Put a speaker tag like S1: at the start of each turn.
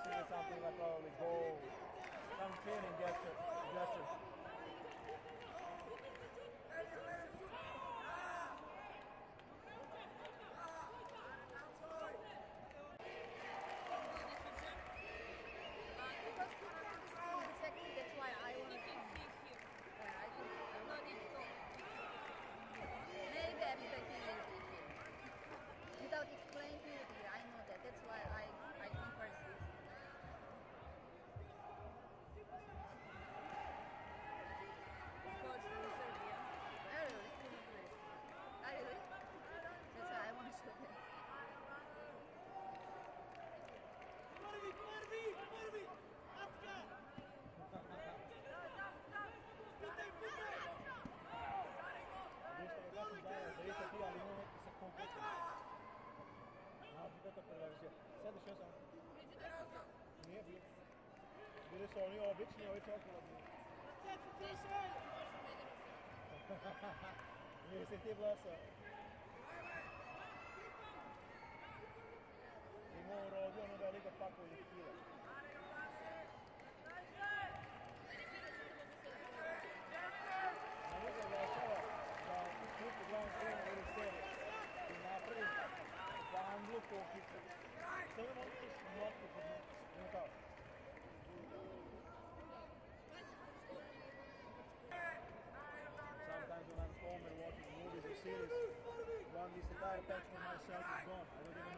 S1: with something like probably goal, some training gesture.
S2: Because he can see exactly, that's why I want to come. Yeah, I think
S3: No need to talk.
S2: maybe after he will be here. Without explaining, he will be here. I know that. That's why I come first.
S3: Coach from Serbia.
S2: I really? I really? That's why I want to show them.
S1: Zaista ti, ali imamo sa kompletom. Znači, to prelazio. Sad još sam. Nije bio. Bili su oni obični, ovi čokoladni. Nisi ti blesao. Imao urodio ono velika pakovih kila. Ne znam da je čela da u klupu gledam krenu ili seriju i napravim vandlu po kicu. Sada mogu tu motku pod notao. Sometimes when I'm home and watching movies or series, one this entire attachment myself is gone. I don't even